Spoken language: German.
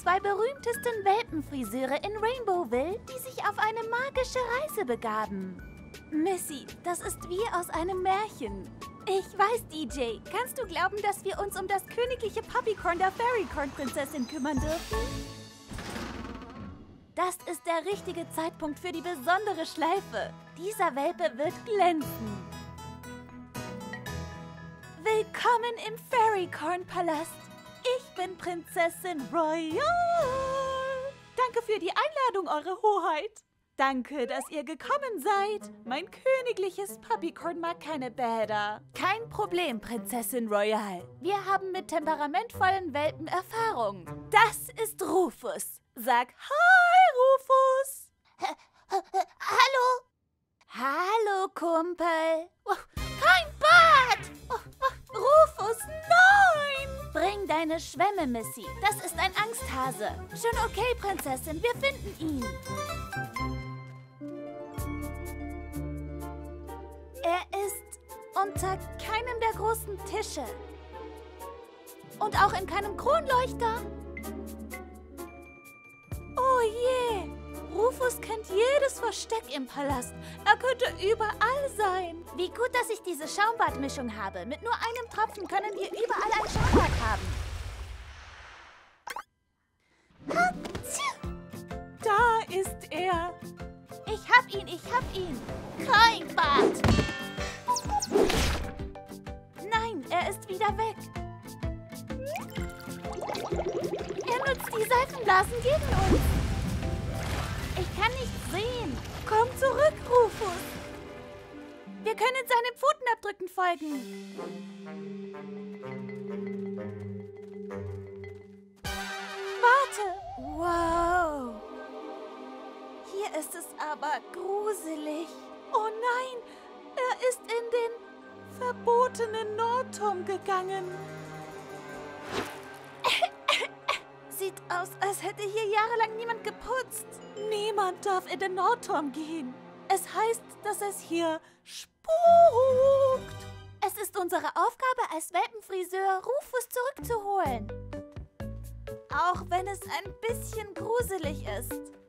zwei berühmtesten Welpenfriseure in Rainbowville, die sich auf eine magische Reise begaben. Missy, das ist wie aus einem Märchen. Ich weiß, DJ. Kannst du glauben, dass wir uns um das königliche Puppycorn der Fairycorn-Prinzessin kümmern dürfen? Das ist der richtige Zeitpunkt für die besondere Schleife. Dieser Welpe wird glänzen. Willkommen im Fairycorn-Palast. Ich bin Prinzessin Royal. Danke für die Einladung, Eure Hoheit. Danke, dass ihr gekommen seid. Mein königliches Puppycorn mag keine Bäder. Kein Problem, Prinzessin Royal. Wir haben mit temperamentvollen Welpen Erfahrung. Das ist Rufus. Sag Hi, Rufus. Hallo? Hallo, Kumpel. Kein Bad! Rufus, nein! Bring deine Schwämme, Missy. Das ist ein Angsthase. Schon okay, Prinzessin, wir finden ihn. Er ist unter keinem der großen Tische. Und auch in keinem Kronleuchter. Oh je! Rufus kennt jedes Versteck im Palast. Er könnte überall sein. Wie gut, dass ich diese Schaumbadmischung habe. Mit nur einem Tropfen können wir überall ein Schaumbad haben. Da ist er. Ich hab ihn. Kein Bad. Nein, er ist wieder weg. Er nutzt die Seifenblasen gegen uns. Ich kann nichts sehen. Komm zurück, Rufus. Wir können seinen Pfotenabdrücken folgen. Warte. Wow. Hier ist es aber gruselig. Oh nein, er ist in den verbotenen Nordturm gegangen. Sieht aus, als hätte hier jahrelang niemand geputzt. Niemand darf in den Nordturm gehen. Es heißt, dass es hier spukt. Es ist unsere Aufgabe als Welpenfriseur, Rufus zurückzuholen. Auch wenn es ein bisschen gruselig ist.